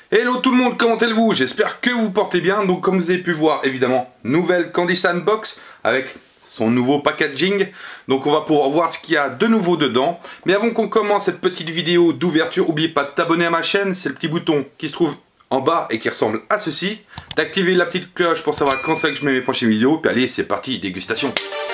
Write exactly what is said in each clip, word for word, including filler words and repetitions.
Hello tout le monde, comment allez-vous? J'espère que vous portez bien. Donc comme vous avez pu voir, évidemment, nouvelle Candy Sandbox avec son nouveau packaging. Donc on va pouvoir voir ce qu'il y a de nouveau dedans. Mais avant qu'on commence cette petite vidéo d'ouverture, n'oubliez pas de t'abonner à ma chaîne. C'est le petit bouton qui se trouve en bas et qui ressemble à ceci. D'activer la petite cloche pour savoir quand c'est que je mets mes prochaines vidéos. Puis allez, c'est parti, dégustation.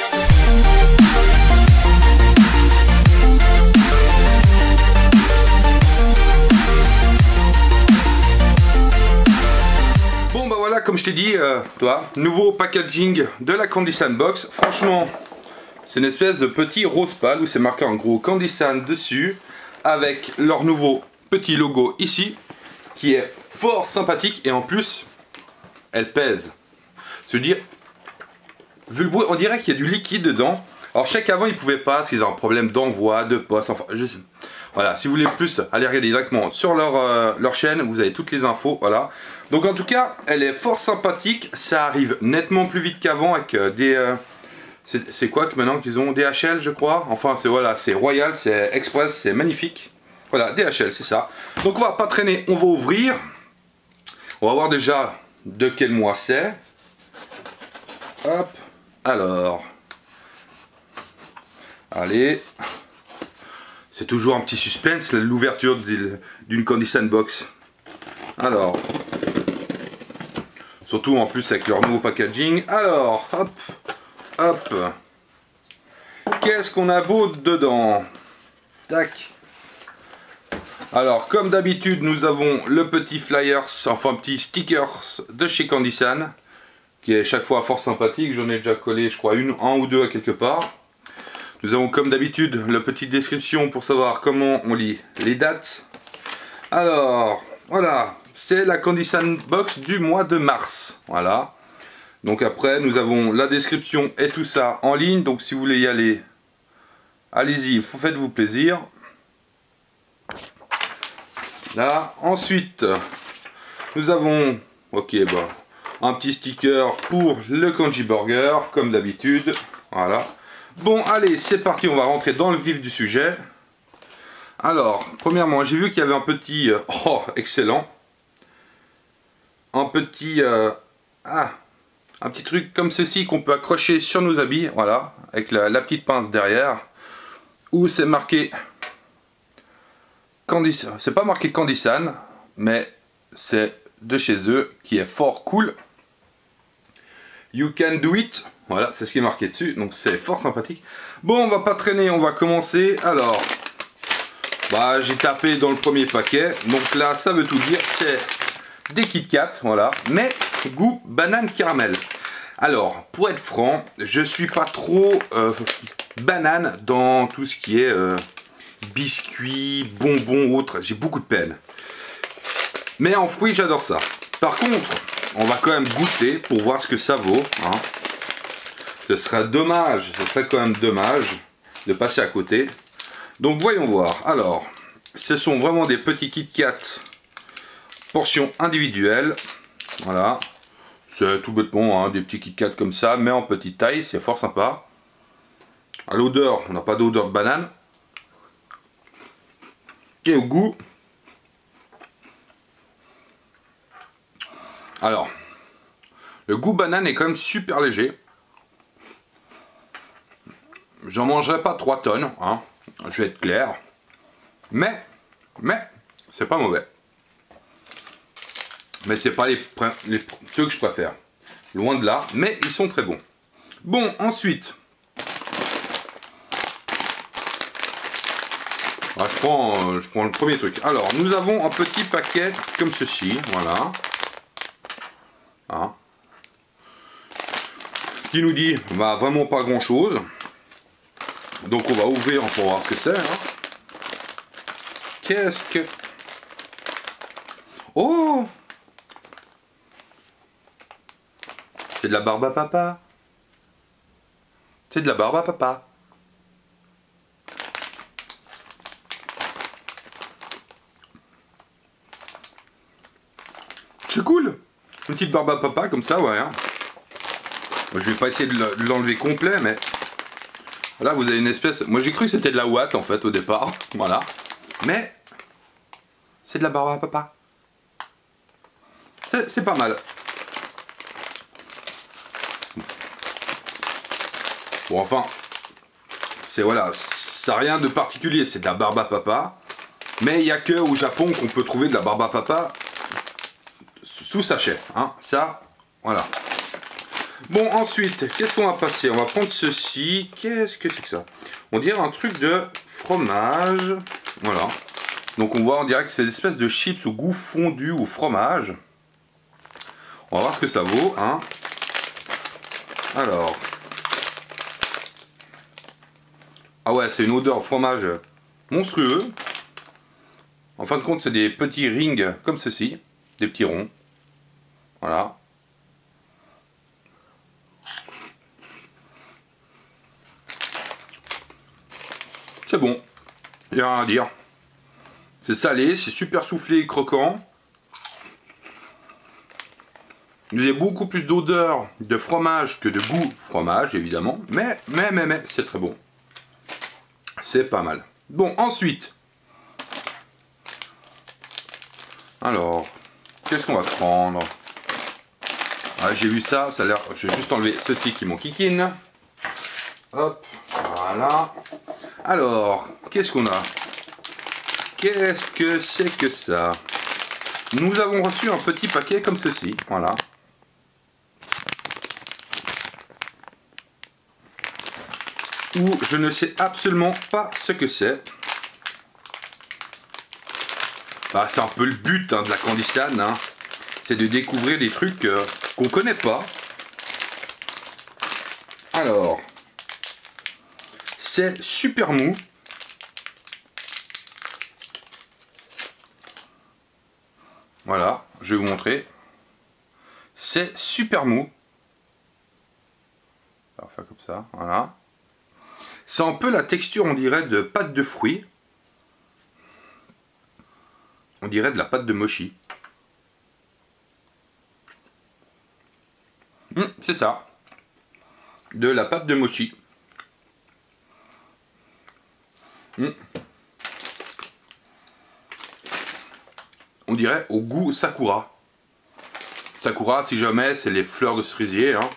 Comme je t'ai dit, euh, toi, nouveau packaging de la Candy Sandbox. Franchement, c'est une espèce de petit rose pâle où c'est marqué en gros Candy Sand dessus, avec leur nouveau petit logo ici, qui est fort sympathique et en plus, elle pèse. Se dire, vu le bruit, on dirait qu'il y a du liquide dedans. Alors je sais qu'avant ils pouvaient pas, parce qu'ils ont un problème d'envoi, de poste, enfin je sais. Voilà, si vous voulez plus, allez regarder directement sur leur, euh, leur chaîne, vous avez toutes les infos, voilà. Donc en tout cas, elle est fort sympathique, ça arrive nettement plus vite qu'avant avec euh, des... Euh, c'est quoi que maintenant qu'ils ont? D H L je crois, enfin c'est voilà, c'est Royal, c'est Express, c'est magnifique. Voilà, D H L c'est ça. Donc on va pas traîner, on va ouvrir. On va voir déjà de quel mois c'est. Hop, alors... Allez... C'est toujours un petit suspense, l'ouverture d'une Candy Sandbox. Alors, surtout en plus avec leur nouveau packaging. Alors, hop, hop. Qu'est-ce qu'on a beau dedans? Tac. Alors, comme d'habitude, nous avons le petit flyers, enfin petit stickers de chez Candy Sand, qui est chaque fois fort sympathique. J'en ai déjà collé, je crois, une, un ou deux à quelque part. Nous avons comme d'habitude la petite description pour savoir comment on lit les dates. Alors, voilà, c'est la Candy Sandbox du mois de mars. Voilà. Donc après, nous avons la description et tout ça en ligne. Donc si vous voulez y aller, allez-y, faites-vous plaisir. Là, ensuite, nous avons, ok, bah, un petit sticker pour le Kanji Burger, comme d'habitude. Voilà. Bon, allez, c'est parti, on va rentrer dans le vif du sujet. Alors, premièrement, j'ai vu qu'il y avait un petit... Euh, oh, excellent. Un petit... Euh, ah, un petit truc comme ceci qu'on peut accrocher sur nos habits, voilà, avec la, la petite pince derrière, où c'est marqué... Candy, c'est pas marqué Candy Sand, mais c'est de chez eux, qui est fort cool. You can do it. Voilà, c'est ce qui est marqué dessus, donc c'est fort sympathique. Bon, on va pas traîner, on va commencer. Alors, bah, j'ai tapé dans le premier paquet. Donc là, ça veut tout dire, c'est des Kit Kat, voilà, mais goût banane caramel. Alors, pour être franc, je suis pas trop euh, banane dans tout ce qui est euh, biscuits, bonbons, autres. J'ai beaucoup de peine. Mais en fruits, j'adore ça. Par contre, on va quand même goûter pour voir ce que ça vaut, hein. Ce serait dommage, ce serait quand même dommage de passer à côté. Donc voyons voir. Alors, ce sont vraiment des petits Kit Kat portions individuelles. Voilà. C'est tout bêtement, hein, des petits Kit Kat comme ça, mais en petite taille, c'est fort sympa. À l'odeur, on n'a pas d'odeur de banane. Et au goût. Alors, le goût banane est quand même super léger. J'en mangerai pas trois tonnes, hein, je vais être clair. Mais, mais, c'est pas mauvais. Mais c'est pas les, les ceux que je préfère. Loin de là, mais ils sont très bons. Bon, ensuite. Ah, je, prends, euh, je prends le premier truc. Alors, nous avons un petit paquet comme ceci, voilà. Hein. Qui nous dit, bah, vraiment pas grand chose. Donc on va ouvrir pour voir ce que c'est. Hein. Qu'est-ce que... Oh! C'est de la barbe à papa. C'est de la barbe à papa. C'est cool. Une petite barbe à papa comme ça, ouais. Hein. Je vais pas essayer de l'enlever complet, mais... Là vous avez une espèce... Moi j'ai cru que c'était de la ouate en fait au départ. Voilà. Mais c'est de la barbe à papa. C'est pas mal. Bon, enfin, c'est voilà, ça n'a rien de particulier, c'est de la barbe à papa. Mais il n'y a que au Japon qu'on peut trouver de la barbe à papa sous sachet. Hein, ça, voilà. Bon, ensuite, qu'est-ce qu'on va passer? On va prendre ceci. Qu'est-ce que c'est que ça? On dirait un truc de fromage. Voilà. Donc on voit, on dirait que c'est une espèce de chips au goût fondu au fromage. On va voir ce que ça vaut. Hein. Alors. Ah ouais, c'est une odeur fromage monstrueux. En fin de compte, c'est des petits rings comme ceci. Des petits ronds. Voilà. C'est bon. Il n'y a rien à dire. C'est salé, c'est super soufflé et croquant. J'ai beaucoup plus d'odeur de fromage que de goût fromage, évidemment. Mais, mais, mais, mais, c'est très bon. C'est pas mal. Bon, ensuite. Alors, qu'est-ce qu'on va prendre? Ah, j'ai vu ça, ça a l'air... Je vais juste enlever ceci qui m'enquiquine. Hop, voilà. Alors, qu'est-ce qu'on a? Qu'est-ce que c'est que ça? Nous avons reçu un petit paquet comme ceci, voilà. Où je ne sais absolument pas ce que c'est. Bah, c'est un peu le but hein, de la Candysan, hein. C'est de découvrir des trucs euh, qu'on connaît pas. Alors, c'est super mou. Voilà, je vais vous montrer. C'est super mou. On va faire comme ça, voilà. C'est un peu la texture, on dirait, de pâte de fruits. On dirait de la pâte de mochi. Mmh, c'est ça. De la pâte de mochi. Mmh. On dirait au goût sakura. Sakura, si jamais, c'est les fleurs de cerisier. Hein.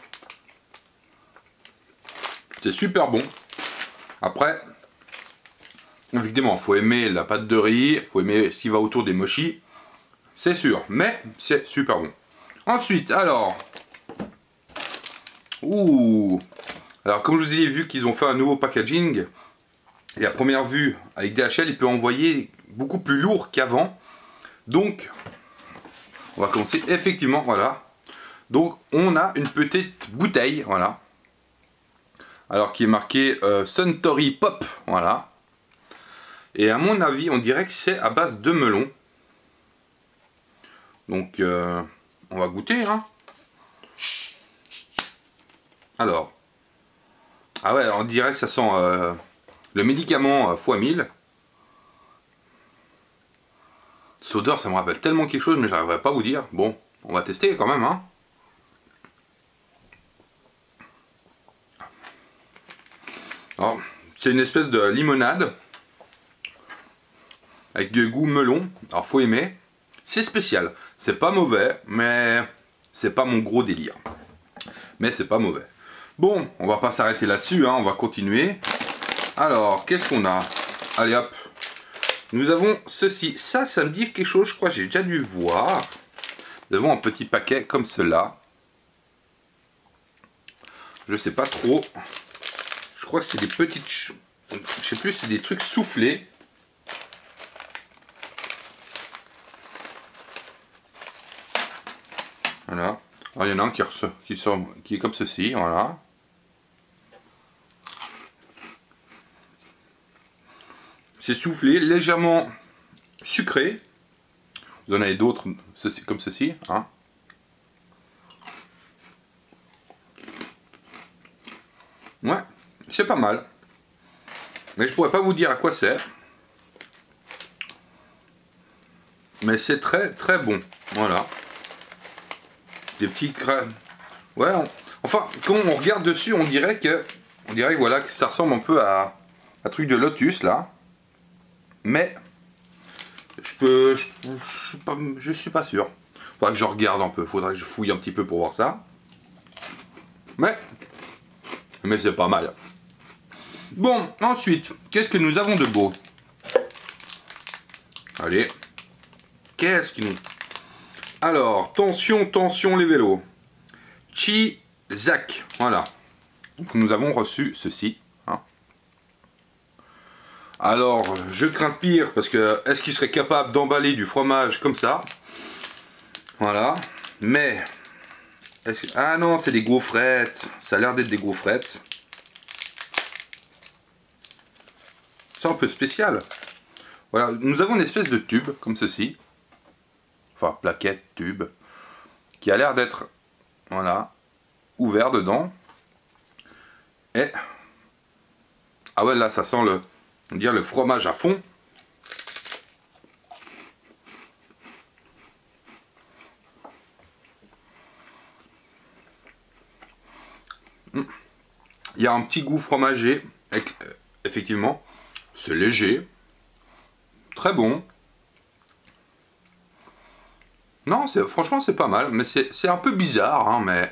C'est super bon. Après, évidemment, il faut aimer la pâte de riz, il faut aimer ce qui va autour des mochis. C'est sûr, mais c'est super bon. Ensuite, alors... Ouh. Alors, comme je vous ai vu qu'ils ont fait un nouveau packaging, et à première vue, avec D H L, il peut envoyer beaucoup plus lourd qu'avant. Donc, on va commencer effectivement, voilà. Donc, on a une petite bouteille, voilà. Alors, qui est marqué euh, Suntory Pop, voilà. Et à mon avis, on dirait que c'est à base de melon. Donc, euh, on va goûter, hein. Alors, ah ouais, on dirait que ça sent euh, le médicament euh, fois mille. Cette odeur, ça me rappelle tellement quelque chose, mais j'arriverai pas à vous dire. Bon, on va tester quand même, hein. Alors, c'est une espèce de limonade avec du goût melon. Alors, faut aimer. C'est spécial. C'est pas mauvais, mais c'est pas mon gros délire. Mais c'est pas mauvais. Bon, on va pas s'arrêter là-dessus, hein, on va continuer. Alors, qu'est-ce qu'on a? Allez hop. Nous avons ceci. Ça, ça me dit quelque chose, je crois que j'ai déjà dû voir. Nous avons un petit paquet comme cela. Je sais pas trop. Je crois que c'est des petites... Je sais plus, c'est des trucs soufflés. Voilà. Alors, il y en a un qui, ressort, qui, sort, qui est comme ceci, voilà. C'est soufflé, légèrement sucré. Vous en avez d'autres ceci, comme ceci. Hein. Ouais, c'est pas mal. Mais je pourrais pas vous dire à quoi c'est. Mais c'est très très bon. Voilà. Des petits crèmes. Ouais, on... enfin, quand on regarde dessus, on dirait que... On dirait que, voilà, que ça ressemble un peu à un truc de lotus, là. Mais... Je peux... Je, je, suis, pas, je suis pas sûr. Faudra que je regarde un peu, faudra que je fouille un petit peu pour voir ça. Mais, mais c'est pas mal. Bon, ensuite, qu'est-ce que nous avons de beau? Allez, qu'est-ce qui nous... Alors, tension, tension les vélos. Chizak, voilà. Donc nous avons reçu ceci. Hein. Alors, je crains pire, parce que est-ce qu'il serait capable d'emballer du fromage comme ça? Voilà, mais... Que... Ah non, c'est des gaufrettes. Ça a l'air d'être des gaufrettes. C'est un peu spécial. Voilà, nous avons une espèce de tube, comme ceci. Enfin, plaquette, tube. Qui a l'air d'être, voilà, ouvert dedans. Et... Ah ouais, là, ça sent le... On dirait le fromage à fond. Il y a un petit goût fromager, effectivement. C'est léger. Très bon. Non, franchement, c'est pas mal. Mais c'est un peu bizarre, hein, mais...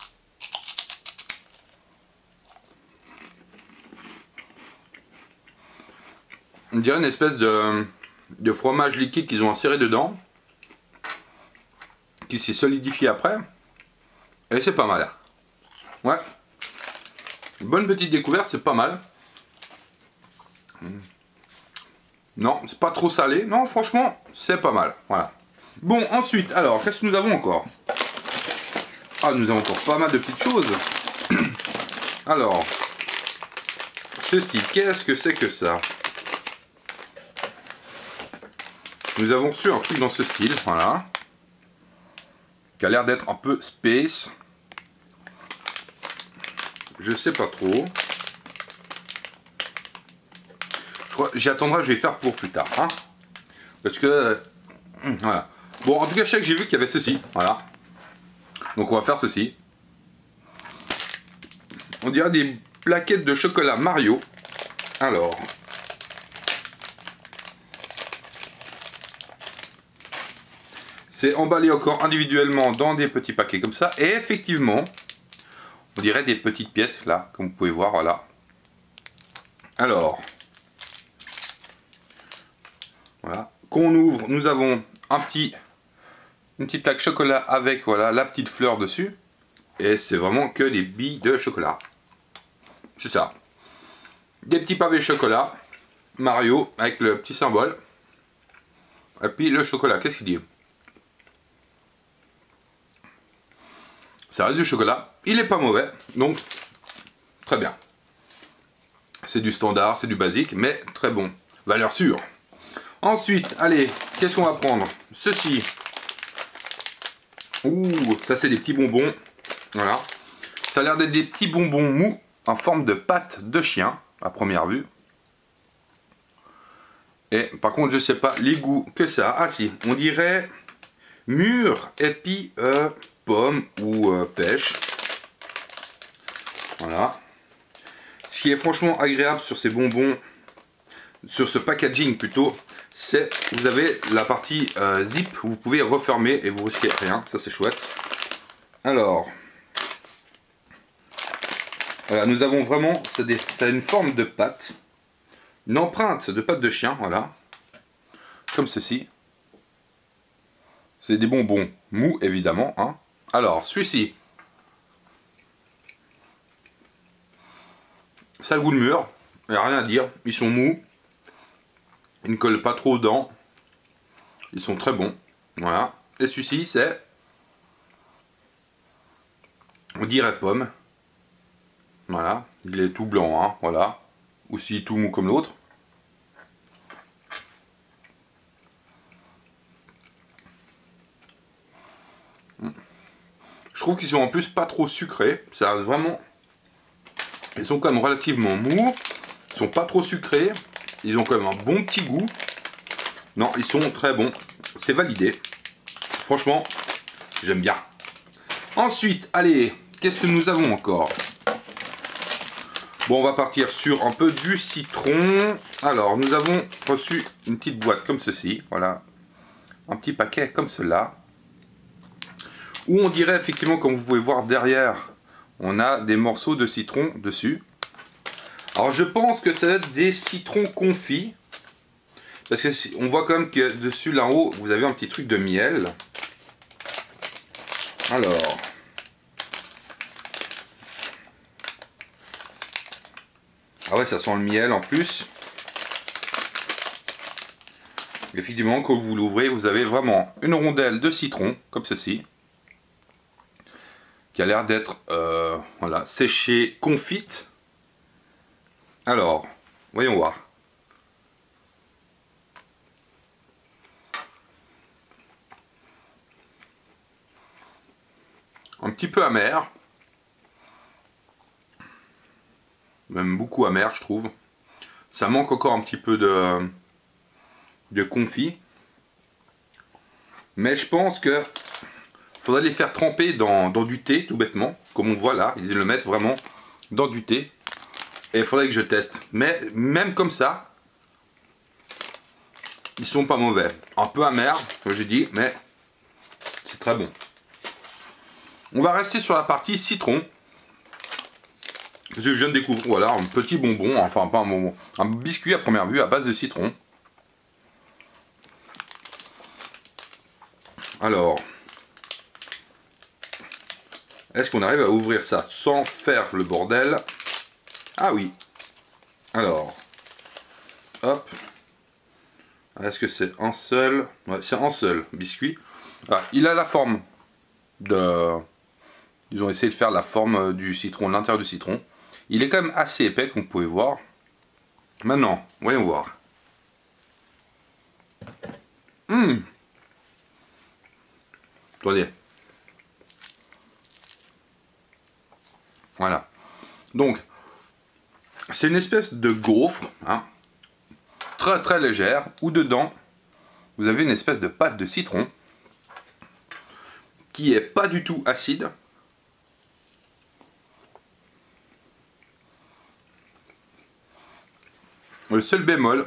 On dirait une espèce de, de fromage liquide qu'ils ont inséré dedans. Qui s'est solidifié après. Et c'est pas mal. Ouais. Bonne petite découverte, c'est pas mal. Non, c'est pas trop salé. Non, franchement, c'est pas mal. Voilà. Bon, ensuite, alors, qu'est-ce que nous avons encore? Ah, nous avons encore pas mal de petites choses. Alors, ceci, qu'est-ce que c'est que ça? Nous avons reçu un truc dans ce style, voilà. Qui a l'air d'être un peu space. Je sais pas trop. J'y attendrai, je vais faire pour plus tard. Hein, parce que... Euh, voilà. Bon, en tout cas, je sais que j'ai vu qu'il y avait ceci. Voilà. Donc on va faire ceci. On dirait des plaquettes de chocolat Mario. Alors... C'est emballé encore individuellement dans des petits paquets comme ça. Et effectivement... On dirait des petites pièces, là, comme vous pouvez voir, voilà. Alors, voilà, qu'on ouvre, nous avons un petit, une petite plaque chocolat avec, voilà, la petite fleur dessus. Et c'est vraiment que des billes de chocolat. C'est ça. Des petits pavés chocolat, Mario, avec le petit symbole. Et puis le chocolat, qu'est-ce qu'il dit? Ça reste du chocolat, il est pas mauvais, donc très bien. C'est du standard, c'est du basique, mais très bon. Valeur sûre. Ensuite, allez, qu'est-ce qu'on va prendre? Ceci. Ouh, ça c'est des petits bonbons. Voilà. Ça a l'air d'être des petits bonbons mous en forme de pâte de chien, à première vue. Et par contre, je sais pas les goûts que ça. Ah si, on dirait mûr et puis euh, pomme ou euh, pêche. Voilà. Ce qui est franchement agréable sur ces bonbons, sur ce packaging plutôt, c'est vous avez la partie euh, zip, vous pouvez refermer et vous risquez rien. Ça c'est chouette. Alors, voilà, nous avons vraiment, ça a une forme de pâte, une empreinte de pâte de chien, voilà, comme ceci. C'est des bonbons mous évidemment, hein. Alors, celui-ci, ça a le goût de mûr, il n'y a rien à dire, ils sont mous, ils ne collent pas trop aux dents, ils sont très bons, voilà. Et celui-ci, c'est, on dirait pomme, voilà, il est tout blanc, hein, voilà, aussi tout mou comme l'autre. Je trouve qu'ils sont en plus pas trop sucrés, ça reste vraiment... Ils sont quand même relativement mous, ils sont pas trop sucrés, ils ont quand même un bon petit goût. Non, ils sont très bons, c'est validé. Franchement, j'aime bien. Ensuite, allez, qu'est-ce que nous avons encore? Bon, on va partir sur un peu du citron. Alors, nous avons reçu une petite boîte comme ceci, voilà. Un petit paquet comme cela. où on dirait effectivement, comme vous pouvez voir derrière, on a des morceaux de citron dessus. Alors je pense que ça va être des citrons confits. Parce que on voit quand même que dessus, là en haut, vous avez un petit truc de miel. Alors. Ah ouais, ça sent le miel en plus. Effectivement, quand vous l'ouvrez, vous avez vraiment une rondelle de citron, comme ceci. Qui a l'air d'être euh, voilà, séchée, confite. Alors, voyons voir. Un petit peu amer. Même beaucoup amer, je trouve. Ça manque encore un petit peu de, de confit. Mais je pense que faudrait les faire tremper dans, dans du thé, tout bêtement. Comme on voit là, ils le mettent vraiment dans du thé. Et il faudrait que je teste. Mais même comme ça, ils sont pas mauvais. Un peu amer, comme j'ai dit, mais c'est très bon. On va rester sur la partie citron. Parce que je viens de découvrir, voilà, un petit bonbon, enfin pas un bonbon, un biscuit à première vue à base de citron. Alors, est-ce qu'on arrive à ouvrir ça sans faire le bordel? Ah oui. Alors, hop. Est-ce que c'est un seul? Ouais, c'est un seul biscuit. Ah, il a la forme de... Ils ont essayé de faire la forme du citron, l'intérieur du citron. Il est quand même assez épais, comme vous pouvez voir. Maintenant, voyons voir. Hum. Attendez. Voilà. Donc, c'est une espèce de gaufre, hein, très très légère, où dedans, vous avez une espèce de pâte de citron qui est pas du tout acide. Le seul bémol,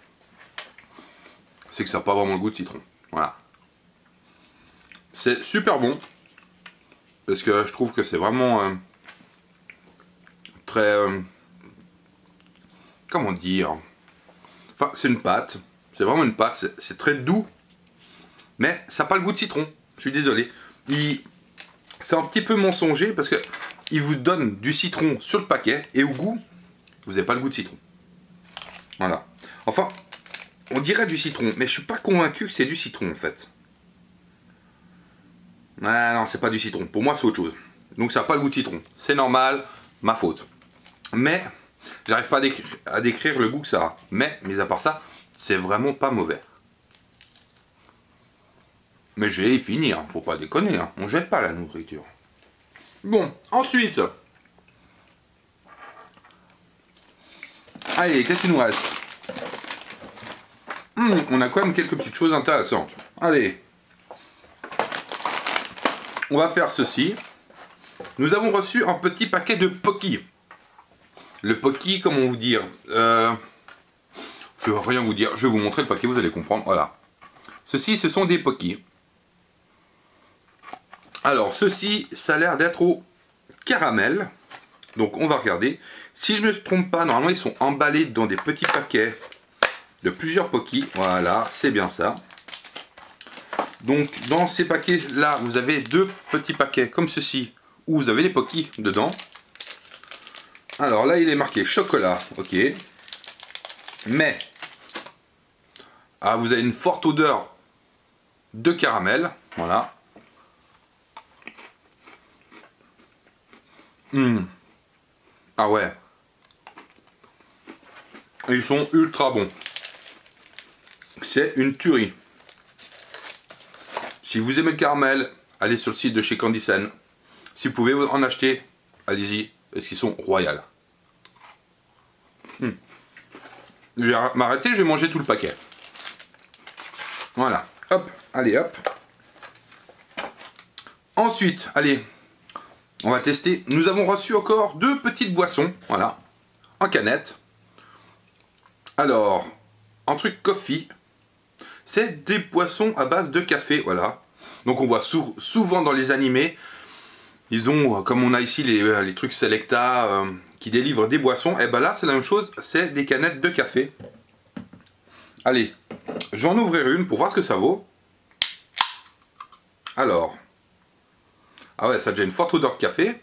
c'est que ça n'a pas vraiment le goût de citron. Voilà. C'est super bon, parce que je trouve que c'est vraiment euh, très... Euh, comment dire? Enfin, c'est une pâte. C'est vraiment une pâte. C'est très doux, mais ça n'a pas le goût de citron. Je suis désolé. C'est un petit peu mensonger, parce que il vous donne du citron sur le paquet, et au goût, vous n'avez pas le goût de citron. Voilà. Enfin, on dirait du citron, mais je suis pas convaincu que c'est du citron en fait. Ah non, c'est pas du citron. Pour moi, c'est autre chose. Donc ça n'a pas le goût de citron. C'est normal, ma faute. Mais, j'arrive pas à décrire, à décrire le goût que ça a. Mais, mis à part ça, c'est vraiment pas mauvais. Mais je vais y finir, faut pas déconner, hein. On jette pas la nourriture. Bon, ensuite... Allez, qu'est-ce qu'il nous reste? Hum, on a quand même quelques petites choses intéressantes. Allez. On va faire ceci. Nous avons reçu un petit paquet de Pocky. Le Pocky, comment vous dire euh, je vais rien vous dire. Je vais vous montrer le paquet, vous allez comprendre. Voilà. Ceci, ce sont des Pocky. Alors, ceci, ça a l'air d'être au caramel. Donc, on va regarder. Si je ne me trompe pas, normalement, ils sont emballés dans des petits paquets de plusieurs Pocky. Voilà, c'est bien ça. Donc, dans ces paquets-là, vous avez deux petits paquets comme ceci, où vous avez les Pocky dedans. Alors là, il est marqué chocolat, ok. Mais, ah, vous avez une forte odeur de caramel, voilà. Mmh. Ah ouais. Ils sont ultra bons. C'est une tuerie. Si vous aimez le caramel, allez sur le site de chez Candysan. Si vous pouvez en acheter, allez-y, parce qu'ils sont royales. Mmh. Je vais m'arrêter, je vais manger tout le paquet. Voilà. Hop, allez, hop. Ensuite, allez, on va tester. Nous avons reçu encore deux petites boissons, voilà, en canette. Alors, un truc coffee. C'est des boissons à base de café, voilà. Donc on voit sou souvent dans les animés, ils ont, comme on a ici les, les trucs Selecta euh, qui délivrent des boissons. Et ben là c'est la même chose, c'est des canettes de café. Allez, je vais en ouvrir une pour voir ce que ça vaut. Alors, ah ouais, ça a déjà une forte odeur de café.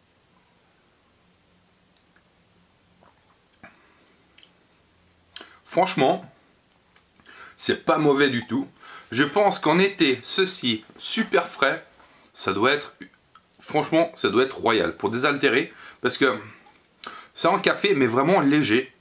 Franchement, c'est pas mauvais du tout. Je pense qu'en été, ceci super frais, ça doit être, franchement, ça doit être royal pour désaltérer, parce que c'est un café mais vraiment léger.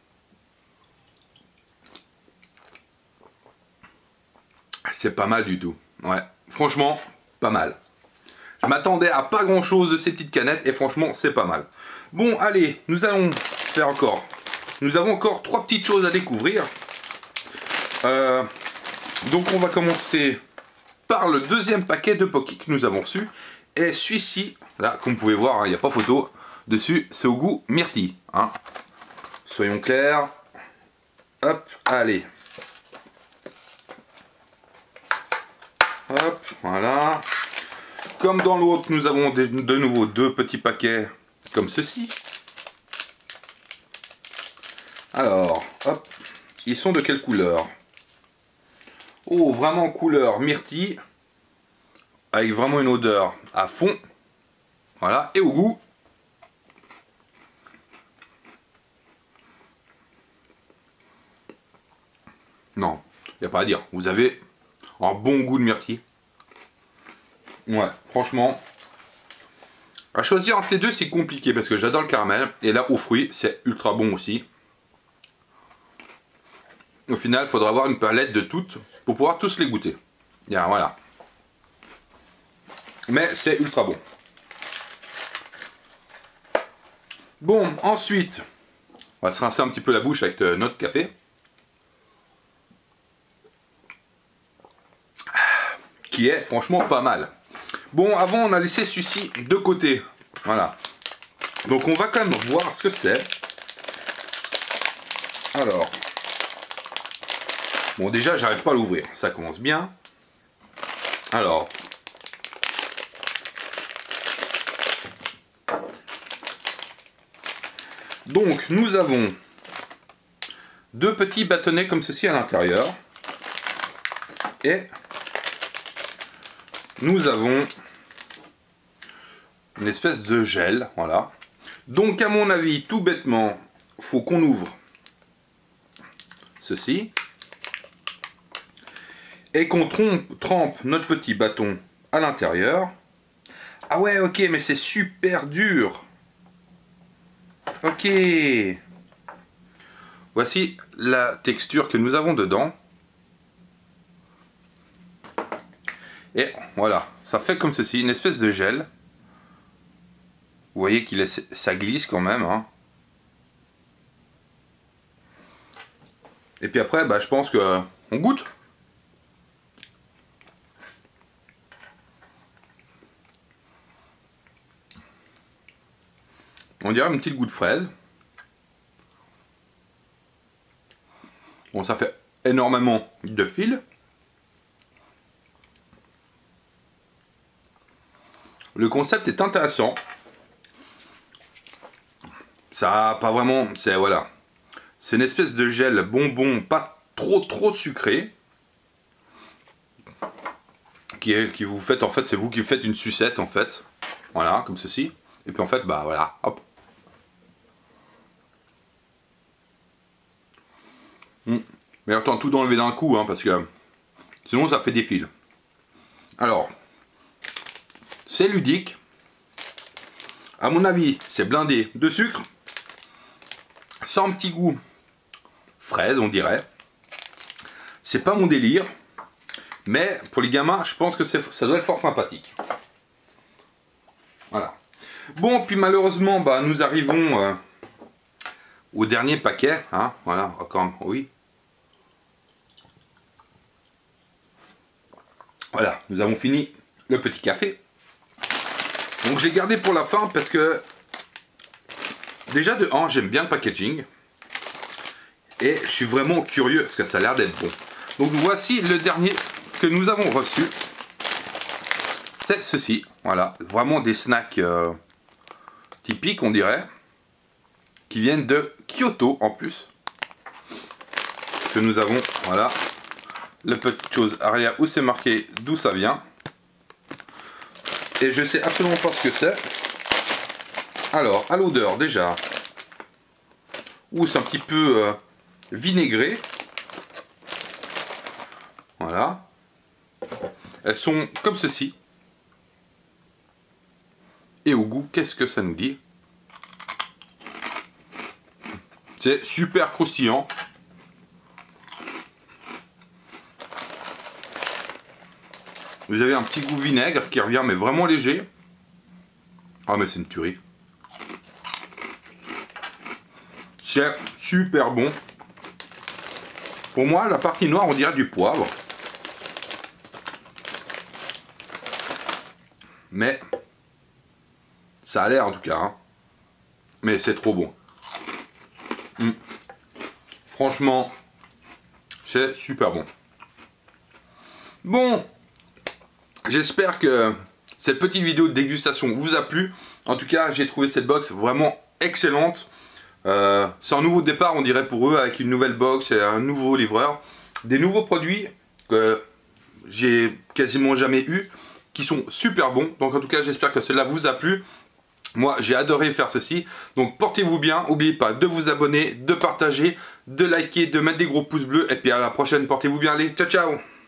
C'est pas mal du tout. Ouais, franchement, pas mal. Je m'attendais à pas grand chose de ces petites canettes et franchement, c'est pas mal. Bon, allez, nous allons faire encore. Nous avons encore trois petites choses à découvrir. Euh, donc on va commencer par le deuxième paquet de Pocky que nous avons reçu. Et celui-ci, là, comme vous pouvez voir, il n'y a pas photo dessus, c'est au goût myrtille. Hein. Soyons clairs. Hop, allez. Hop, voilà. Comme dans l'autre, nous avons de nouveau deux petits paquets comme ceci. Alors, hop, ils sont de quelle couleur? Oh, vraiment couleur myrtille, avec vraiment une odeur à fond. Voilà, et au goût, non, il n'y a pas à dire. Vous avez un bon goût de myrtille. Ouais, franchement, à choisir entre les deux, c'est compliqué parce que j'adore le caramel. Et là, aux fruits, c'est ultra bon aussi. Au final, il faudra avoir une palette de toutes pour pouvoir tous les goûter. Bien, voilà. Mais c'est ultra bon. Bon, ensuite, on va se rincer un petit peu la bouche avec notre café. Qui est franchement pas mal. Bon, avant, on a laissé celui-ci de côté. Voilà. Donc, on va quand même voir ce que c'est. Alors. Bon, déjà, j'arrive pas à l'ouvrir. Ça commence bien. Alors. Donc, nous avons deux petits bâtonnets comme ceci à l'intérieur. Et nous avons une espèce de gel. Voilà. Donc, à mon avis, tout bêtement, faut qu'on ouvre ceci. Et qu'on trempe notre petit bâton à l'intérieur. Ah ouais, ok, mais c'est super dur. Ok. Voici la texture que nous avons dedans. Et voilà, ça fait comme ceci, une espèce de gel. Vous voyez qu'il est, ça glisse quand même. Hein. Et puis après, bah, je pense que on goûte. On dirait un petit goût de fraise. Bon, ça fait énormément de fil. Le concept est intéressant. Ça a pas vraiment... C'est voilà. C'est une espèce de gel bonbon, pas trop trop sucré. Qui, est, qui vous faites, en fait, c'est vous qui faites une sucette, en fait. Voilà, comme ceci. Et puis en fait, bah voilà, hop. Mmh. Mais attends, tout d'enlever d'un coup, hein, parce que sinon ça fait des fils. Alors, c'est ludique. À mon avis, c'est blindé de sucre. Sans un petit goût fraise, on dirait. C'est pas mon délire. Mais pour les gamins, je pense que ça doit être fort sympathique. Voilà. Bon, puis malheureusement, bah, nous arrivons euh, au dernier paquet. Hein, voilà, encore, oui. Voilà, nous avons fini le petit café. Donc je l'ai gardé pour la fin parce que déjà de un, j'aime bien le packaging. Et je suis vraiment curieux parce que ça a l'air d'être bon. Donc voici le dernier que nous avons reçu. c'est ceci. Voilà, vraiment des snacks euh, typiques, on dirait, qui viennent de Kyoto en plus. Que nous avons, voilà, la petite chose arrière où c'est marqué d'où ça vient. Et je sais absolument pas ce que c'est. Alors, à l'odeur déjà, où c'est un petit peu euh, vinaigré. Voilà. Elles sont comme ceci. Et au goût, qu'est-ce que ça nous dit? C'est super croustillant. Vous avez un petit goût vinaigre qui revient, mais vraiment léger. Ah, mais c'est une tuerie. C'est super bon. Pour moi, la partie noire, on dirait du poivre. Mais ça a l'air en tout cas. Hein. Mais c'est trop bon. Mmh. Franchement, c'est super bon. Bon, j'espère que cette petite vidéo de dégustation vous a plu. En tout cas, j'ai trouvé cette box vraiment excellente. Euh, c'est un nouveau départ, on dirait, pour eux, avec une nouvelle box et un nouveau livreur. Des nouveaux produits que j'ai quasiment jamais eu, qui sont super bons. Donc en tout cas, j'espère que cela vous a plu. Moi, j'ai adoré faire ceci. Donc portez-vous bien. N'oubliez pas de vous abonner, de partager, de liker, de mettre des gros pouces bleus. Et puis à la prochaine, portez-vous bien. Allez, ciao ciao.